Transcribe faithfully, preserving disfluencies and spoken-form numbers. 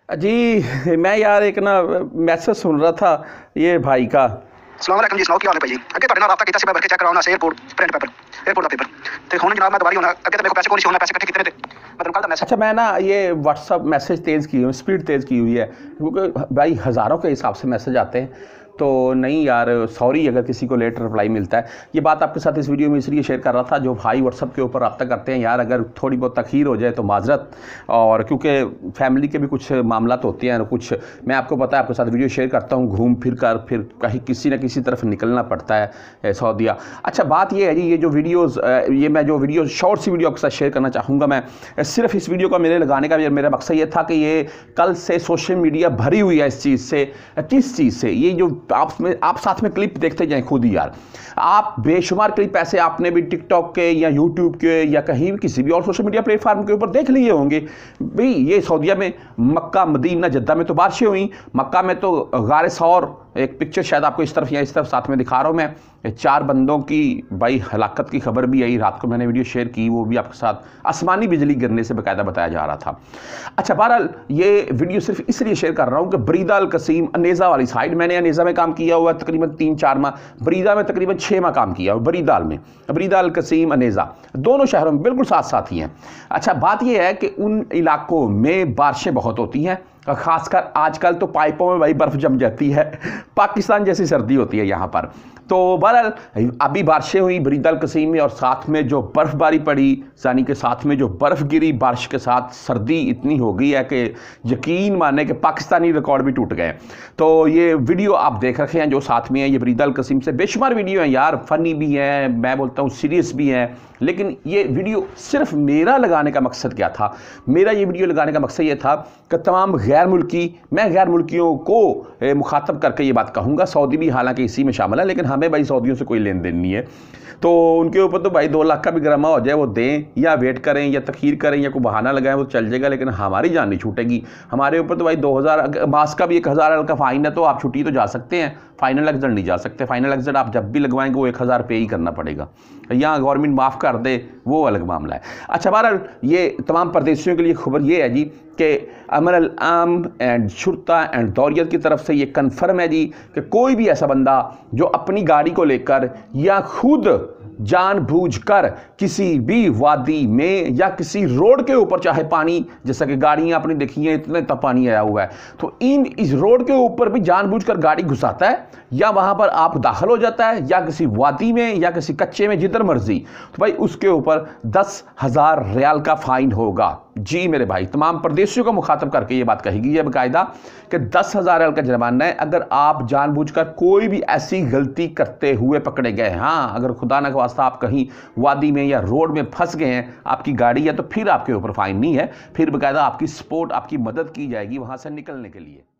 जी मैं यार एक ना मैसेज सुन रहा था ये भाई का। अस्सलाम वालेकुम जी, सुनाओ क्या हाल है भाई जी। अगे ਤੁਹਾਡੇ ਨਾਲ ਰਾਬਤਾ ਕੀਤਾ ਸੀ, ਮੈਂ ਵਰਕੇ ਚੈੱਕ ਕਰਾਉਣਾ ਸੀ 에어ਪੋਰਟ ਪ੍ਰਿੰਟ पेपर एयरपोर्ट ਦਾ पेपर ਤੇ ਹੁਣ ਜਨਾਬ मैं ਦੁਬਾਰੀ ਹੋਣਾ ਅੱਗੇ ਤਾਂ ਮੇਰੇ ਕੋਲ पैसे कोई नहीं होना, पैसे इकट्ठे कितने थे मैं ਤੁਹਾਨੂੰ ਕੱਲ ਦਾ मैसेज। अच्छा मैं ना ये व्हाट्सअप मैसेज तेज़ की हुई, स्पीड तेज़ की हुई है क्योंकि भाई हज़ारों के हिसाब से मैसेज आते हैं। तो नहीं यार, सॉरी अगर किसी को लेट रिप्लाई मिलता है। ये बात आपके साथ इस वीडियो में इसलिए शेयर कर रहा था, जो भाई व्हाट्सअप के ऊपर रब्ता करते हैं यार, अगर थोड़ी बहुत तखीर हो जाए तो माजरत, और क्योंकि फैमिली के भी कुछ मामला होते हैं, कुछ मैं आपको पता है, आपके साथ वीडियो शेयर करता हूँ, घूम फिर कर फिर कहीं किसी न किसी तरफ निकलना पड़ता है सऊदीया। अच्छा बात ये है जी, ये जो वीडियोज़ ये मैं जो वीडियो शॉर्ट सी वीडियो आपके साथ शेयर करना चाहूँगा, मैं सिर्फ इस वीडियो का मेरे लगाने का मेरा मकसद ये था कि ये कल से सोशल मीडिया भरी हुई है इस चीज़ से। किस चीज़ से? ये जो आप में आप साथ में क्लिप देखते जाएं खुद ही यार, आप बेशुमार क्लिप ऐसे आपने भी टिकटॉक के या यूट्यूब के या कहीं भी किसी भी और सोशल मीडिया प्लेटफार्म के ऊपर देख लिए होंगे। भाई ये सऊदीया में मक्का मदीना जद्दा में तो बारिशें हुई, मक्का में तो गारे सौर, एक पिक्चर शायद आपको इस तरफ या इस तरफ साथ में दिखा रहा हूँ मैं, चार बंदों की भाई हलाकत की खबर भी आई। रात को मैंने वीडियो शेयर की, वो भी आपके साथ आसमानी बिजली गिरने से बाकायदा बताया जा रहा था। अच्छा बहरहाल ये वीडियो सिर्फ इसलिए शेयर कर रहा हूँ कि बरीदा अल कसीम अनेज़ा वाली साइड, मैंने अनेज़ा में काम किया हुआ है तकरीबन तीन चार माह, बरीदा में तकरीबन छः माह काम किया हुआ, बरीदा में, बरीदा अल कसीम अनेज़ा दोनों शहरों में बिल्कुल साथ साथ ही हैं। अच्छा बात यह है कि उन इलाकों में बारिशें बहुत होती हैं, खासकर आजकल तो पाइपों में भाई बर्फ़ जम जाती है, पाकिस्तान जैसी सर्दी होती है यहाँ पर। तो बहरहाल अभी बारिशें हुई बरीदा अल कसीम में, और साथ में जो बर्फ़बारी पड़ी, यानी कि साथ में जो बर्फ़ गिरी, बारिश के साथ सर्दी इतनी हो गई है कि यकीन माने कि पाकिस्तानी रिकॉर्ड भी टूट गए। तो ये वीडियो आप देख रखे हैं जो साथ में है, ये बरीदा अल कसीम से बेशुमार वीडियो हैं यार, फ़नी भी हैं, मैं बोलता हूँ सीरियस भी हैं। लेकिन ये वीडियो सिर्फ मेरा लगाने का मकसद क्या था? मेरा ये वीडियो लगाने का मकसद ये था कि तमाम गैर मुल्की, मैं गैर मुल्कियों को मुखातब करके ये बात कहूँगा, सऊदी भी हालांकि इसी में शामिल है, लेकिन हमें भाई सऊदियों से कोई लेन देन नहीं है, तो उनके ऊपर तो भाई दो लाख का भी ग्रामा हो जाए वो दें, या वेट करें या तखीर करें या कोई बहाना लगाएं, वो चल जाएगा, लेकिन हमारी जान नहीं छूटेगी। हमारे ऊपर तो भाई दो हज़ार मास का भी एक हज़ार का फ़ाइन है, तो आप छुट्टी तो जा सकते हैं, फाइनल एक्सिट नहीं जा सकते। फाइनल एक्सिट आप जब भी लगवाएंगे वो एक हज़ार पे ही करना पड़ेगा, या गवर्नमेंट माफ़ कर दे वो अलग मामला है। अच्छा बहरहाल ये तमाम परदेशियों के लिए खबर ये है जी कि अमर अल आम एंड शुरता एंड दौरियत की तरफ से ये कन्फर्म है जी कि कोई भी ऐसा बंदा जो अपनी गाड़ी को लेकर या खुद जानबूझकर किसी भी वादी में या किसी रोड के ऊपर, चाहे पानी, जैसा कि गाड़ियाँ आपने देखी हैं इतने तक पानी आया हुआ है, तो इन इस रोड के ऊपर भी जानबूझकर गाड़ी घुसाता है, या वहाँ पर आप दाखिल हो जाता है, या किसी वादी में या किसी कच्चे में, जिधर मर्जी, तो भाई उसके ऊपर दस हज़ार रियाल का फ़ाइन होगा। जी मेरे भाई, तमाम प्रदेशियों को मुखातब करके ये बात कही गई है बाकायदा कि दस हज़ार रियाल का जुर्माना है अगर आप जानबूझकर कोई भी ऐसी गलती करते हुए पकड़े गए। हाँ, अगर खुदा न खास्ता आप कहीं वादी में या रोड में फंस गए हैं, आपकी गाड़ी है, तो फिर आपके ऊपर फ़ाइन नहीं है, फिर बाकायदा आपकी सपोर्ट, आपकी मदद की जाएगी वहाँ से निकलने के लिए।